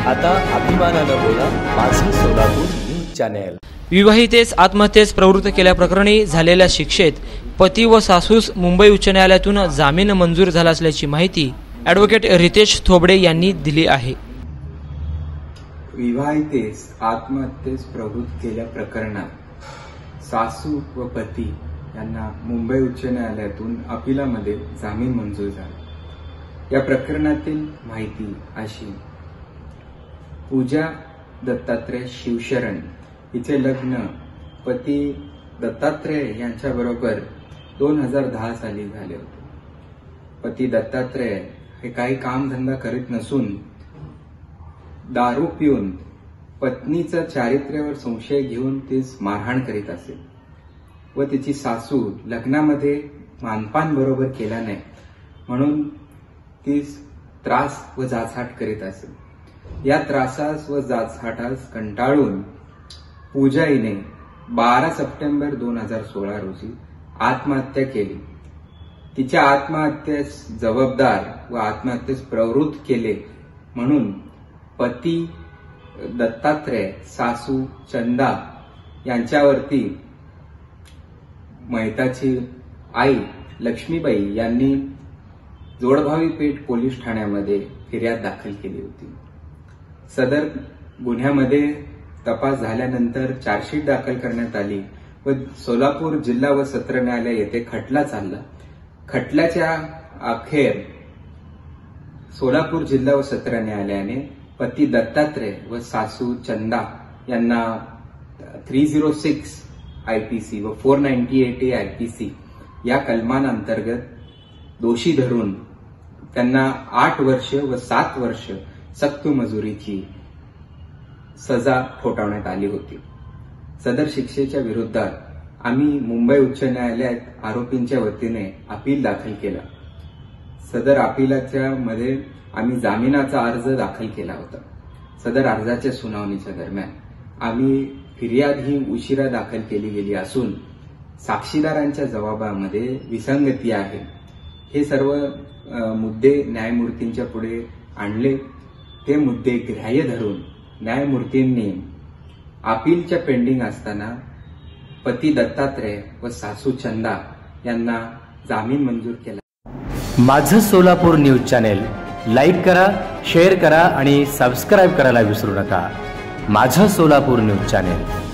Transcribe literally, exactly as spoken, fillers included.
आता अभिमानानं बोला माझं सोलापूर न्यूज चॅनेल। विवाहितेस आत्महत्येस प्रवृत्त केल्याप्रकरणी झालेल्या शिक्षेत पती व सासूस मुंबई उच्च न्यायालयातून जामीन मंजूर झाला असल्याची माहिती ॲडव्होकेट रितेश थोबडे यांनी दिली आहे। विवाहितेस आत्महत्येस प्रवृत्त केल्या प्रकरणात सासू व पती यांना मुंबई उच्च न्यायालयातून अपिलामध्ये जामीन मंजूर झाला। या प्रकरणातील माहिती अशी, पूजा दत्तात्रय शिवशरण हिचे लग्न पती दत्तात्रय यांच्याबरोबर दोन हजार दहा साली झाले होते। पती दत्तात्रय हे काही कामधंदा करीत नसून दारू पिऊन पत्नीचं चारित्र्यावर संशय घेऊन तीच मारहाण करीत असे व तिची सासू लग्नामध्ये मानपान बरोबर केला नाही म्हणून तीच त्रास व जाचहाट करीत असे। या त्रासास व जाचहाटास कंटाळून पूजा हिने बारा सप्टेंबर दोन हजार सोळा रोजी आत्महत्या केली। तिच्या आत्महत्येस जबाबदार व आत्महत्येस प्रवृत्त केले म्हणून पती दत्तात्रय, सासू चंदा यांच्यावरती मैताची आई लक्ष्मीबाई यांनी जोडभावी पेठ पोलीस ठाण्यामध्ये फिर्याद दाखल केली होती। सदर गुन्ह्यामध्ये तपास झाल्यानंतर चार्जशीट दाखल करण्यात आली व सोलापूर जिल्हा व सत्र न्यायालय येथे खटला चालला। खटल्याच्या अखेर सोलापूर जिल्हा व सत्र न्यायालयाने पती दत्तात्रय व सासू चंदा यांना थ्री झिरो सिक्स आयपीसी व four ninety eight A IPC या कलमांतर्गत दोषी धरून त्यांना आठ वर्ष व सात वर्ष सक्त मजुरीची सजा ठोठावण्यात आली होती। सदर शिक्षेच्या विरोधात आम्ही मुंबई उच्च न्यायालयात आरोपींच्या वतीने अपील दाखल केला। सदर अपिलाच्या मध्ये आम्ही जामिनाचा अर्ज दाखल केला होता। सदर अर्जाच्या सुनावणीच्या दरम्यान आम्ही फिर्याद ही उशिरा दाखल केली गेली असून साक्षीदारांच्या जबाबामध्ये विसंगती आहे हे सर्व मुद्दे न्यायमूर्तींच्या पुढे आणले। ते मुद्दे ग्राह्य धरून न्यायमूर्तींनी अपीलच्या पेंडिंग असताना पती दत्तात्रय व सासू चंदा यांना जामीन मंजूर केला। माझं सोलापूर न्यूज चॅनेल लाईक करा, शेअर करा आणि सबस्क्राईब करायला विसरू नका। माझं सोलापूर न्यूज चॅनेल।